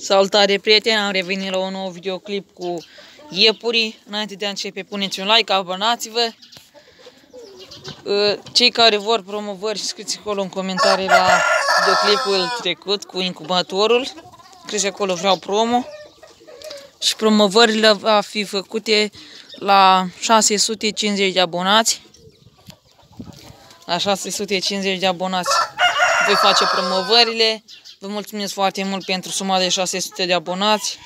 Salutare prieteni, am revenit la un nou videoclip cu iepurii. Înainte de a începe, puneți un like, abonați-vă. Cei care vor promovări, scrieți acolo în comentarii la videoclipul trecut cu incubatorul. Scrieți acolo vreau promo. Și promovările va fi făcute la 650 de abonați. La 650 de abonați voi face promovările. Vă mulțumesc foarte mult pentru suma de 600 de abonați.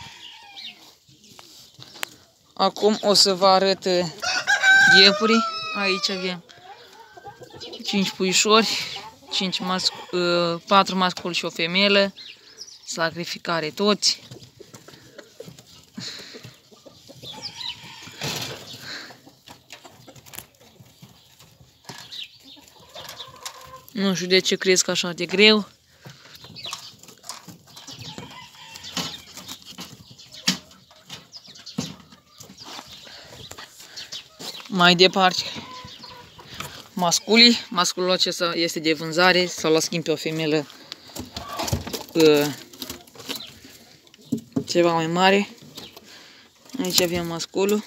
Acum o să vă arăt iepurii. Aici avem 5 puișori, 4 masculi și o femelă. Sacrificare toți. Nu știu de ce cresc așa de greu. Mai departe, masculii. Masculul acesta este de vânzare sau la schimb pe o femelă ceva mai mare. Aici avem masculul.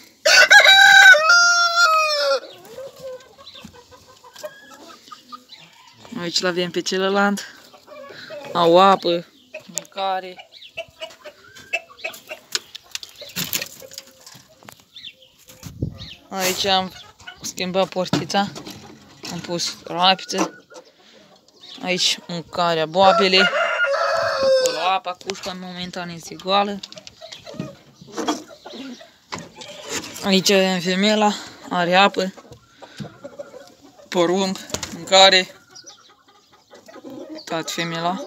Aici l-avem pe celălalt. Au apă, mâncare. Aici am schimbat portița. Am pus rapiță. Aici mâncarea, boabele. Acolo apa, cușca momentan este goală. Aici avem femela, are apă, porumb, mâncare. Uitați femela.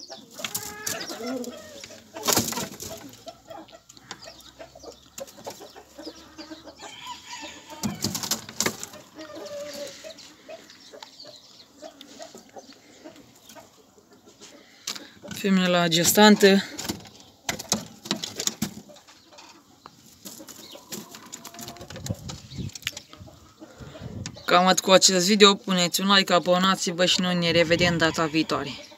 Femela gestantă. Cam atât cu acest video. Puneți un like, abonați-vă și noi ne revedem data viitoare.